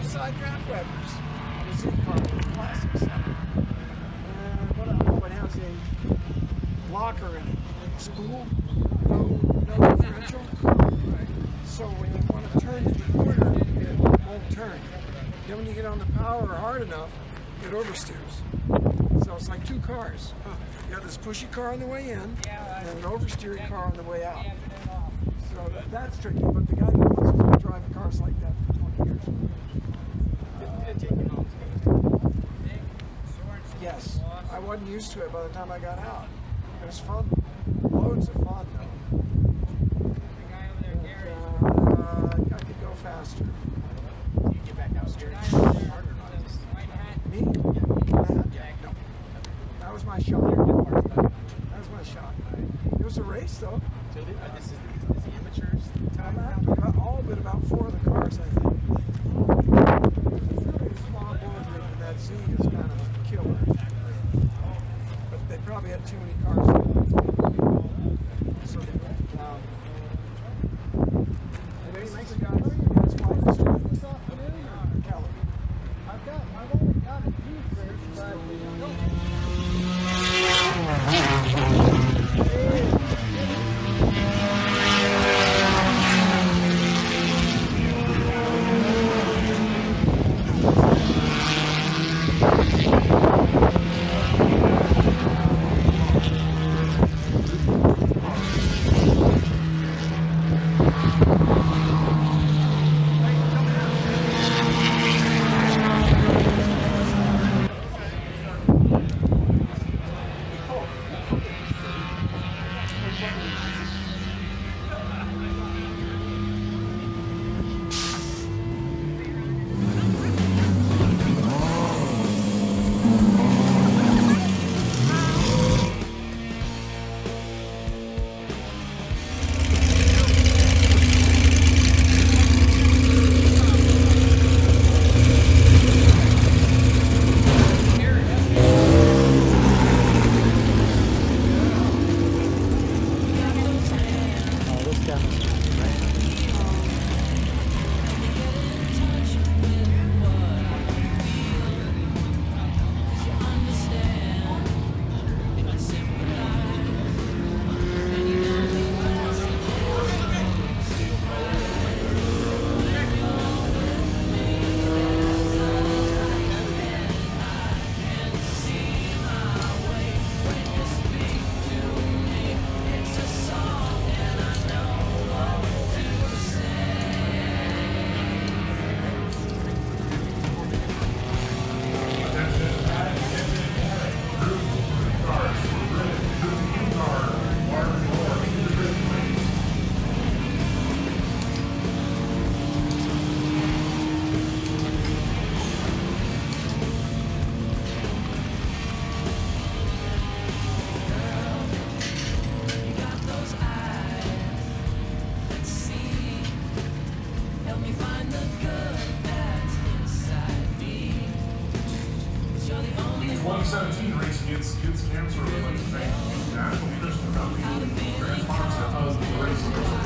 side drop webbers. The Z car with the plastic stuff. And what else? Oh, it has a locker in it. Spool, no differential. So when you want to turn to the corner, it won't turn. Then when you get on the power hard enough, it oversteers. So it's like two cars. You got this pushy car on the way in, and an oversteering car on the way out. So that's tricky, but the guy that wants to drive cars like that for 20 years. Yes, I wasn't used to it by the time I got out. It was fun. Loads of fun, though. And, I could go faster. You get back out here. Me? No. That was my shot. That was my shot. It was a race, though. This is the amateurs. I'm happy about all but about 4 of the cars, I think. It's really a small board, and that Z is kind of a killer. But they probably had too many cars. So they went down. Any nice guys? You guys' wife is doing this afternoon? Kelly. I've only got a few fish, but race against kids cancer related national leaders in the company. Transparency of the race.